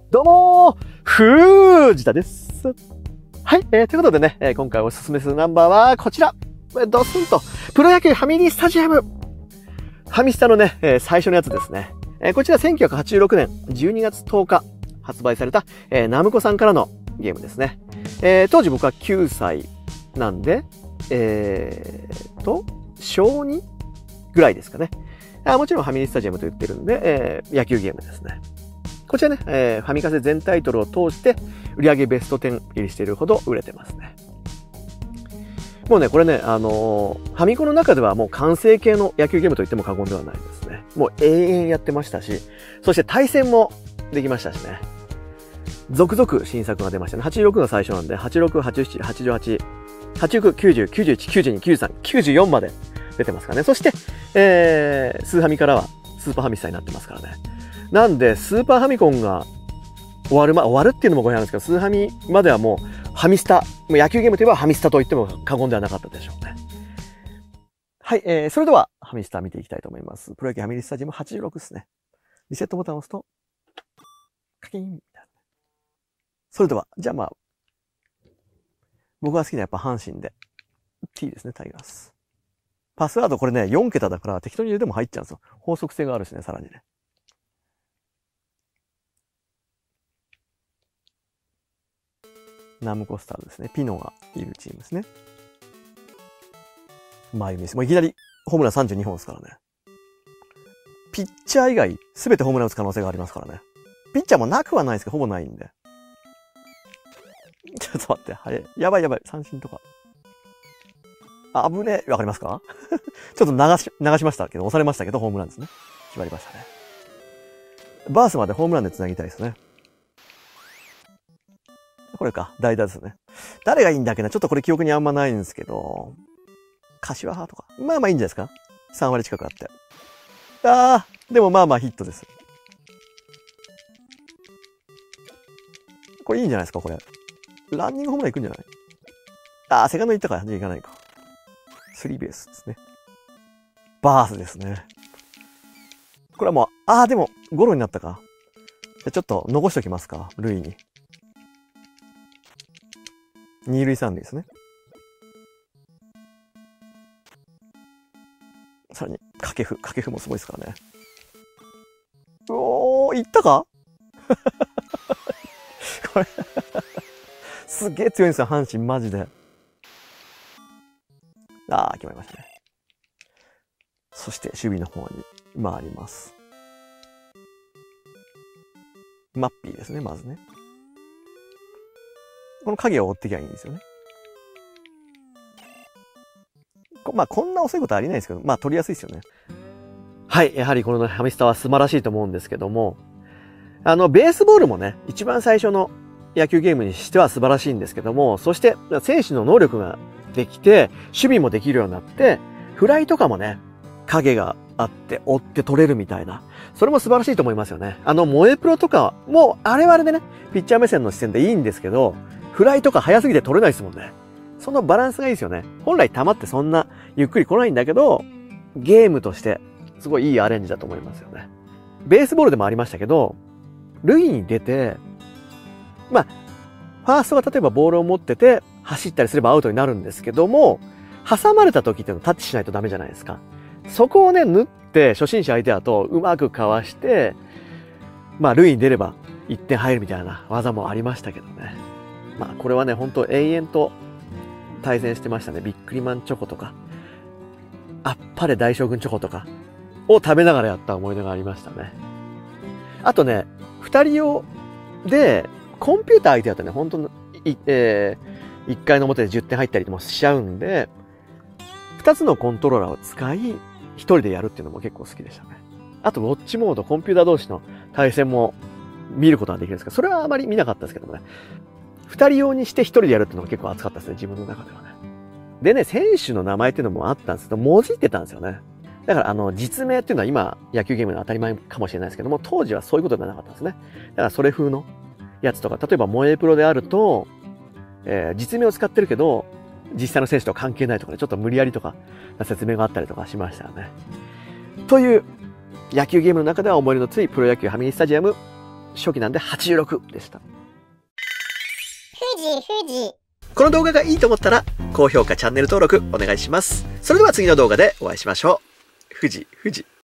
どうもー、藤田です。はい、ということでね、今回おすすめするナンバーはこちら。ドスンと、プロ野球ファミリースタジアム。ファミスタのね、最初のやつですね。こちら1986年12月10日発売された、ナムコさんからのゲームですね。当時僕は9歳なんで、小2ぐらいですかね。もちろんファミリースタジアムと言ってるんで、野球ゲームですね。こちらね、ファミカセ全タイトルを通して売上ベスト10入りしているほど売れてますね。もうね、これね、ファミコンの中ではもう完成形の野球ゲームと言っても過言ではないですね。もう永遠やってましたし、そして対戦もできましたしね。続々新作が出ましたね。86が最初なんで、86、87、88、89、90、91、92、93、94まで出てますからね。そして、スーファミからはスーパーファミスタになってますからね。なんで、スーパーファミコンが終わるっていうのもごめんなんですけど、スーファミまではもうファミスタ、野球ゲームといえばファミスタと言っても過言ではなかったでしょうね。はい、それではファミスタ見ていきたいと思います。プロ野球ファミリースタジアム86ですね。リセットボタンを押すと、カキーンみたいな。それでは、じゃあまあ、僕が好きなやっぱ阪神で、T ですね、タイガース。パスワードこれね、4桁だから適当に入れても入っちゃうんですよ。法則性があるしね、さらにね。ナムコスターですね。ピノがいるチームですね。マイミス。もういきなりホームラン32本ですからね。ピッチャー以外、すべてホームラン打つ可能性がありますからね。ピッチャーもなくはないですけど、ほぼないんで。ちょっと待って、はい。やばい、三振とか。危ねえ。わかりますかちょっと流しましたけど、押されましたけど、ホームランですね。決まりましたね。バースまでホームランで繋ぎたいですね。これか、代打ですね。誰がいいんだっけな、ちょっとこれ記憶にあんまないんですけど、柏派とか。まあまあいいんじゃないですか ?3 割近くあって。でもまあまあヒットです。これいいんじゃないですか、これ。ランニングホームラン行くんじゃないセカンド行ったから、行かないか。スリーベースですね。バースですね。これはもう、でも、ゴロになったか。じゃちょっと残しておきますか、塁に。二塁三塁ですね。さらに、掛布もすごいですからね。いったかこれすげえ強いんですよ、阪神、マジで。決まりましたね。そして、守備の方に回ります。マッピーですね、まずね。この影を追ってきゃいいんですよね。まあ、こんな遅いことはありないですけど、まあ、取りやすいですよね。はい。やはりこのファミスタは素晴らしいと思うんですけども、ベースボールもね、一番最初の野球ゲームにしては素晴らしいんですけども、そして、選手の能力ができて、守備もできるようになって、フライとかもね、影があって、追って取れるみたいな。それも素晴らしいと思いますよね。萌えプロとかも、あれはあれでね、ピッチャー目線の視点でいいんですけど、フライとか早すぎて取れないですもんね。そのバランスがいいですよね。本来球ってそんなゆっくり来ないんだけど、ゲームとしてすごいいいアレンジだと思いますよね。ベースボールでもありましたけど、塁に出て、まあ、ファーストが例えばボールを持ってて走ったりすればアウトになるんですけども、挟まれた時っていうのをタッチしないとダメじゃないですか。そこをね、縫って初心者相手だとうまくかわして、まあ、塁に出れば1点入るみたいな技もありましたけどね。まあ、これはね、本当延々と対戦してましたね。ビックリマンチョコとか、あっぱれ大将軍チョコとかを食べながらやった思い出がありましたね。あとね、2人用で、コンピューター相手だとね、本当の、1回の表で10点入ったりもしちゃうんで、2つのコントローラーを使い、1人でやるっていうのも結構好きでしたね。あと、ウォッチモード、コンピューター同士の対戦も見ることができるんですけど、それはあまり見なかったですけどもね。2人用にして1人でやるっていうのが結構熱かったですね、自分の中ではね。でね、選手の名前っていうのもあったんですけど、もじってたんですよね。だから実名っていうのは今、野球ゲームの当たり前かもしれないですけども、当時はそういうことではなかったんですね。だからそれ風のやつとか、例えば萌えプロであると、実名を使ってるけど、実際の選手とは関係ないとかね、ちょっと無理やりとか説明があったりとかしましたよね。という、野球ゲームの中では思い出の強いプロ野球ファミリースタジアム初期なんで86でした。 富士。 この動画がいいと思ったら、高評価、チャンネル登録お願いします。それでは次の動画でお会いしましょう。富士。